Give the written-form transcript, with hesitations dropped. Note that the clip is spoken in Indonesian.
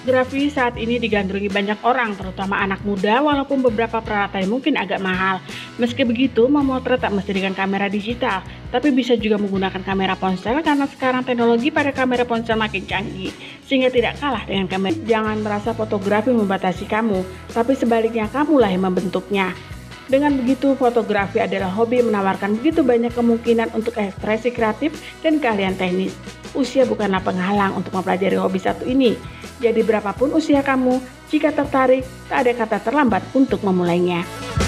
Fotografi saat ini digandrungi banyak orang, terutama anak muda, walaupun beberapa peralatan mungkin agak mahal. Meski begitu, memotret tak mesti dengan kamera digital, tapi bisa juga menggunakan kamera ponsel karena sekarang teknologi pada kamera ponsel makin canggih, sehingga tidak kalah dengan kamera. Jangan merasa fotografi membatasi kamu, tapi sebaliknya kamulah yang membentuknya. Dengan begitu, fotografi adalah hobi yang menawarkan begitu banyak kemungkinan untuk ekspresi kreatif dan keahlian teknis. Usia bukanlah penghalang untuk mempelajari hobi satu ini. Jadi berapapun usia kamu, jika tertarik, tak ada kata terlambat untuk memulainya.